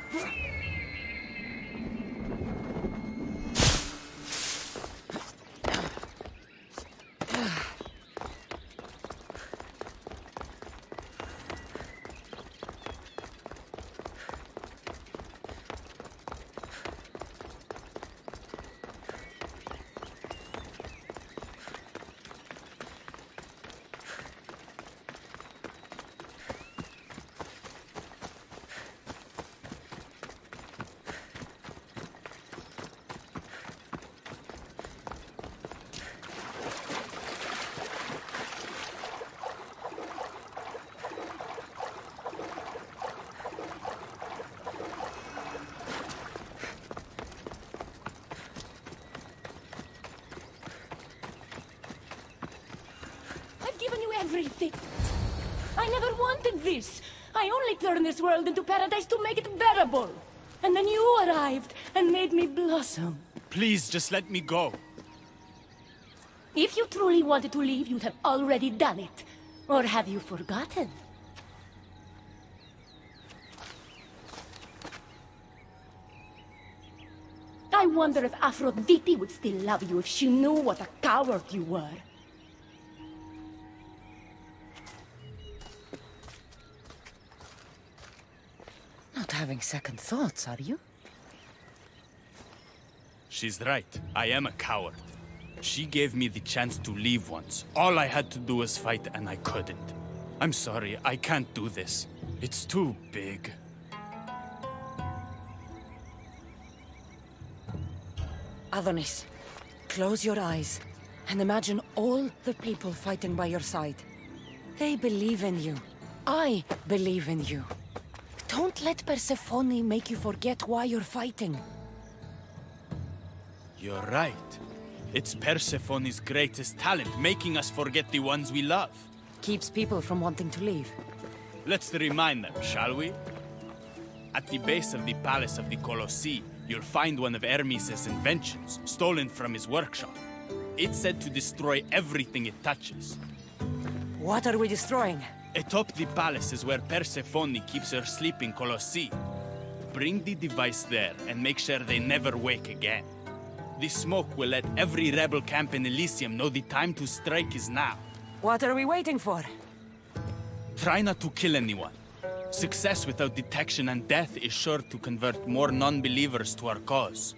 Everything. I never wanted this. I only turned this world into paradise to make it bearable. And then you arrived and made me blossom. Please, just let me go. If you truly wanted to leave, you'd have already done it. Or have you forgotten? I wonder if Aphrodite would still love you if she knew what a coward you were. Not having second thoughts, are you? She's right. I am a coward. She gave me the chance to leave once. All I had to do was fight, and I couldn't. I'm sorry, I can't do this. It's too big. Adonis, close your eyes and imagine all the people fighting by your side. They believe in you. I believe in you. Don't let Persephone make you forget why you're fighting. You're right. It's Persephone's greatest talent, making us forget the ones we love. Keeps people from wanting to leave. Let's remind them, shall we? At the base of the Palace of the Colossi, you'll find one of Hermes' inventions, stolen from his workshop. It's said to destroy everything it touches. What are we destroying? Atop the palace is where Persephone keeps her sleeping Colossi. Bring the device there and make sure they never wake again. The smoke will let every rebel camp in Elysium know the time to strike is now. What are we waiting for? Try not to kill anyone. Success without detection and death is sure to convert more non-believers to our cause.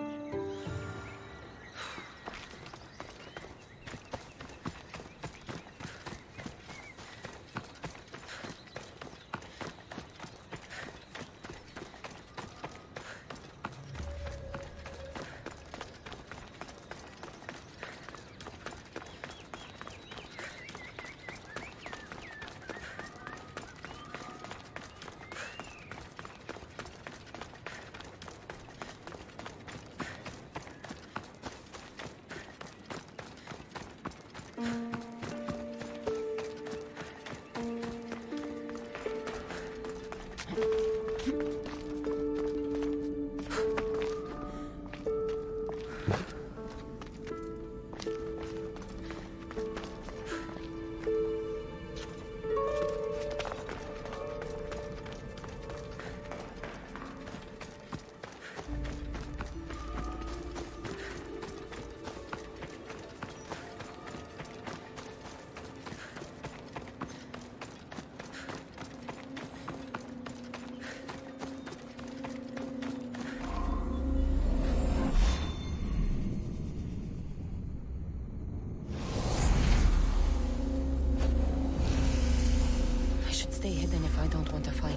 Stay hidden if I don't want to fight.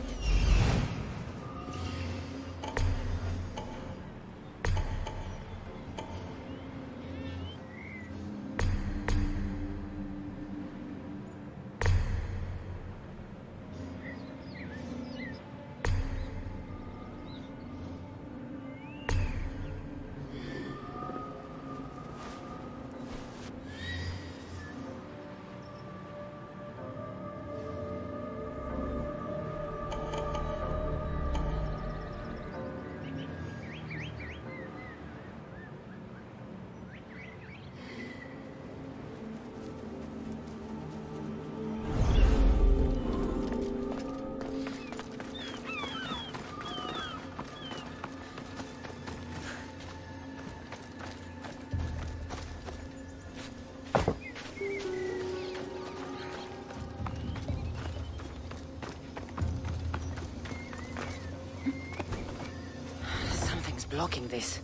blocking this?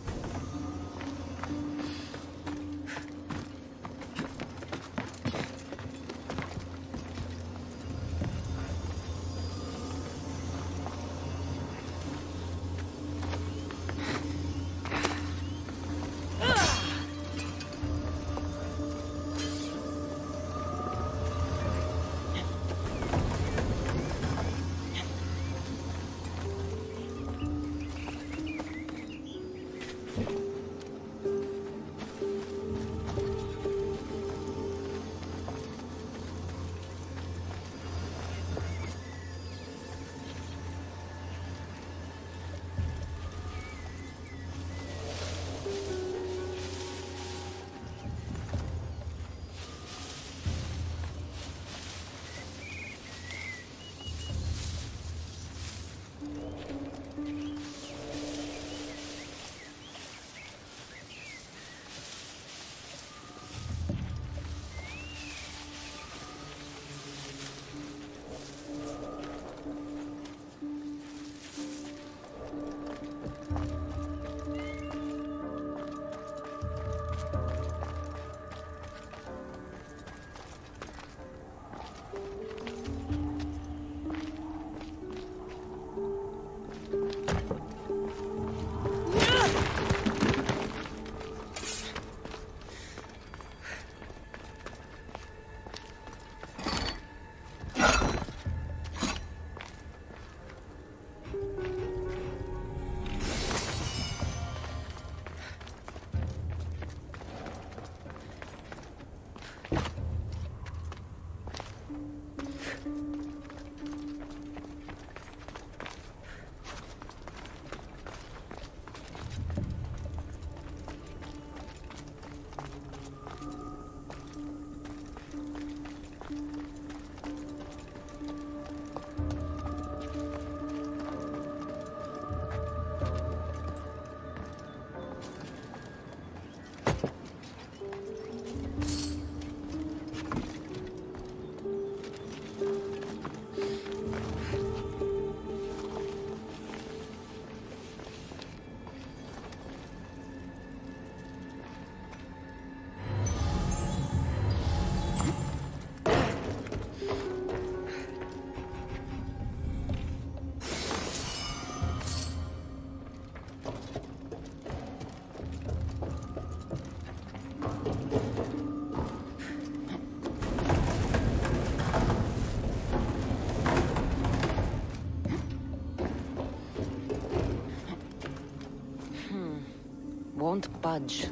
Won't budge.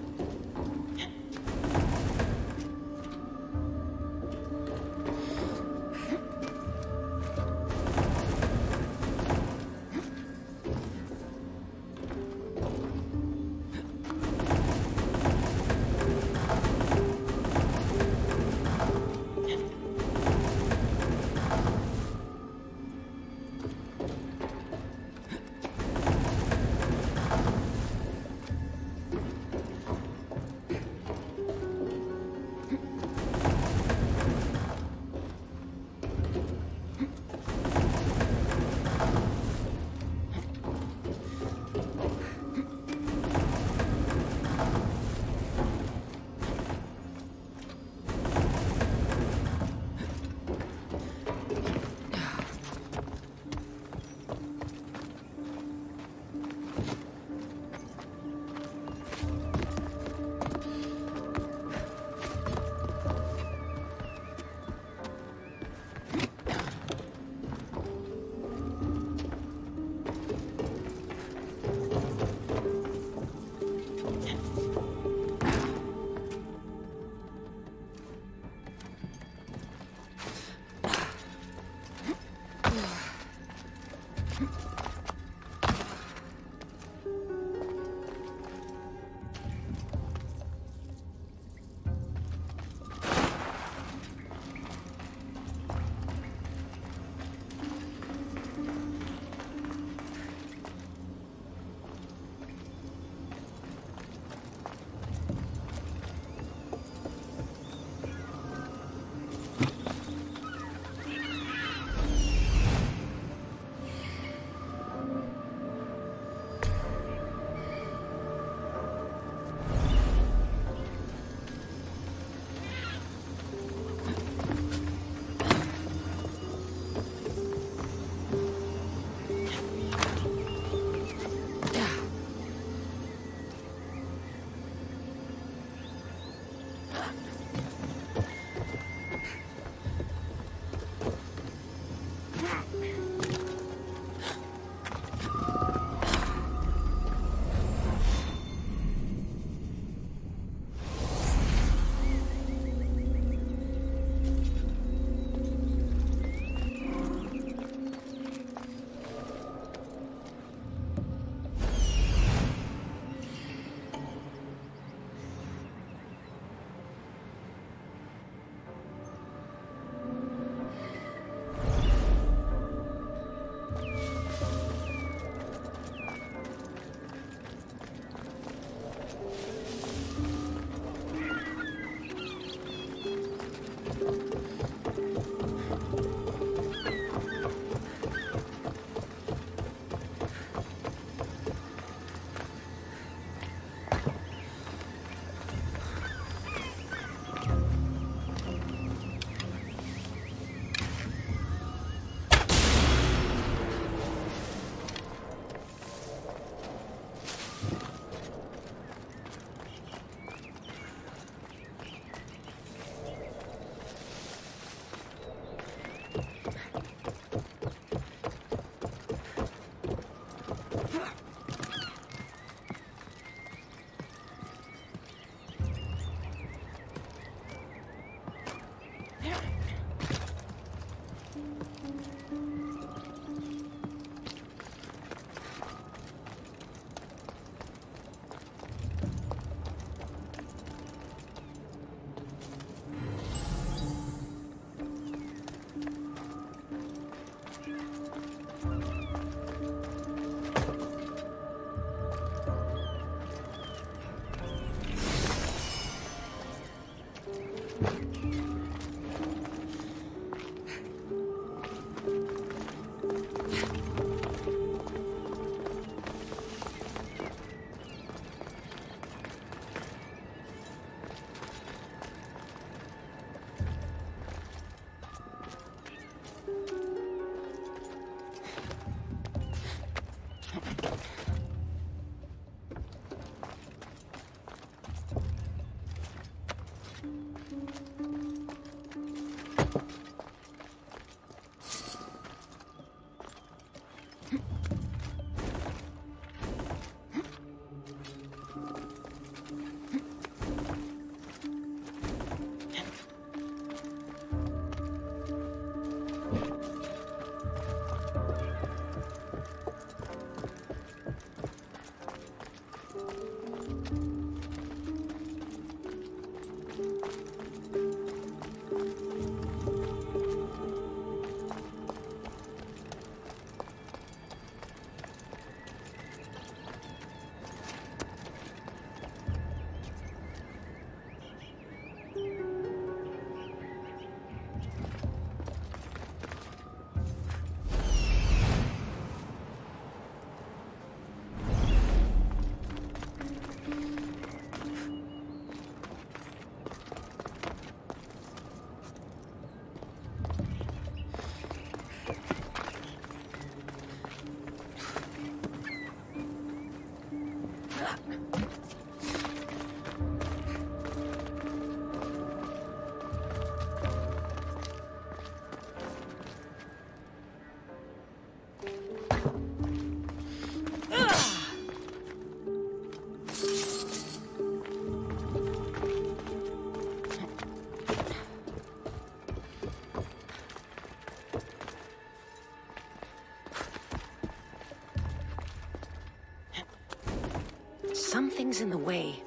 Something's in the way.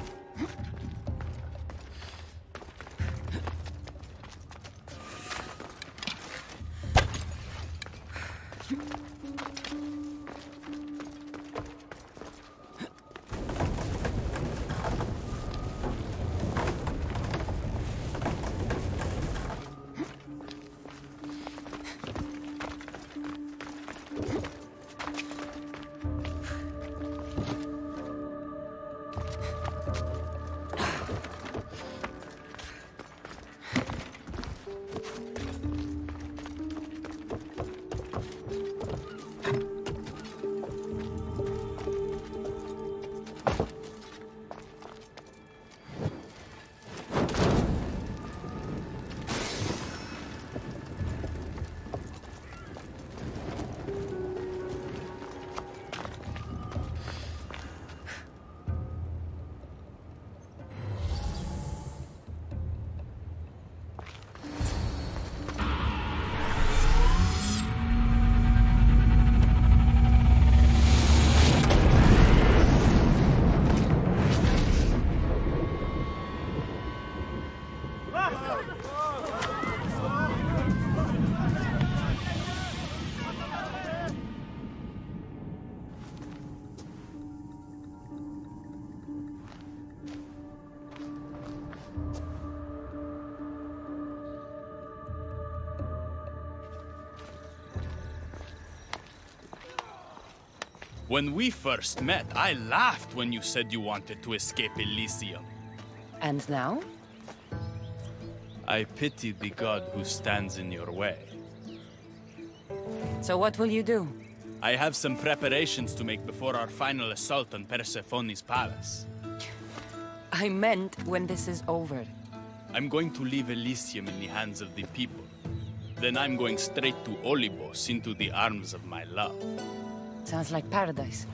When we first met, I laughed when you said you wanted to escape Elysium. And now? I pity the god who stands in your way. So what will you do? I have some preparations to make before our final assault on Persephone's palace. I meant when this is over. I'm going to leave Elysium in the hands of the people. Then I'm going straight to Olibos, into the arms of my love. Sounds like paradise.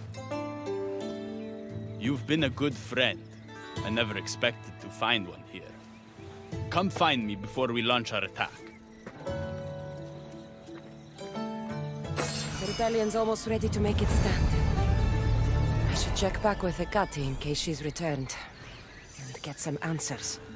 You've been a good friend. I never expected to find one here. Come find me before we launch our attack. The rebellion's almost ready to make its stand. I should check back with Hecate in case she's returned. And get some answers.